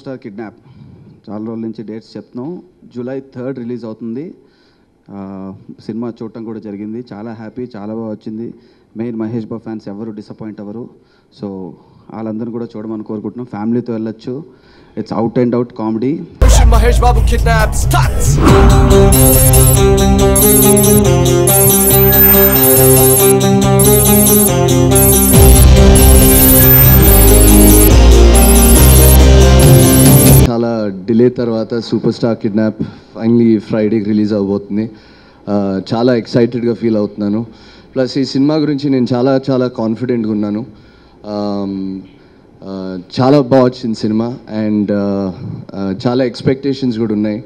Star kidnap చాలా రోజుల నుంచి డేట్స్ చెప్తున్నాం. July 3rd రిలీజ్ అవుతుంది. సినిమా చూడటం కూడా జరిగింది. చాలా హ్యాపీ, చాలా బాగా వచ్చింది. మెయిన్ మహేష్ బాబు ఫ్యాన్స్ ఎవరు డిసప్పాయింట్ అవ్వరు. సో వాళ్ళందరూ కూడా చూడమని కోరుకుంటున్నాం. ఫ్యామిలీతో వెళ్ళొచ్చు. It's out and out comedy. Mahesh Babu kidnap starts. చాలా డిలే తర్వాత సూపర్ స్టార్ కిడ్నాప్ ఫైనలీ ఫ్రైడేకి రిలీజ్ అవబోతుంది. చాలా ఎక్సైటెడ్గా ఫీల్ అవుతున్నాను. ప్లస్ ఈ సినిమా గురించి నేను చాలా కాన్ఫిడెంట్గా ఉన్నాను. చాలా బాగా వచ్చింది సినిమా అండ్ చాలా ఎక్స్పెక్టేషన్స్ కూడా ఉన్నాయి.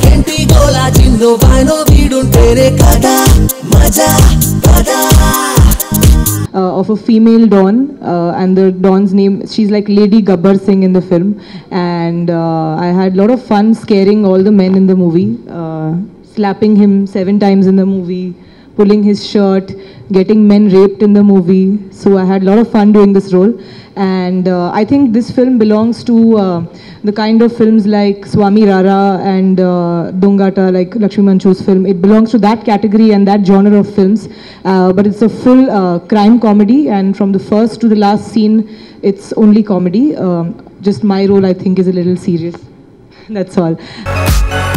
Of a female Dawn, and the Dawn's name, she's like Lady Gabbar Singh in the film, and I had a lot of fun scaring all the men in the movie, slapping him 7 times in the movie, pulling his shirt, getting men raped in the movie. So I had a lot of fun doing this role, and I think this film belongs to the kind of films like Swami Rara and Dongata, like Lakshmi Manchu's film. It belongs to that category and that genre of films, but it's a full crime comedy, and from the first to the last scene it's only comedy. Just my role, I think, is a little serious. That's all.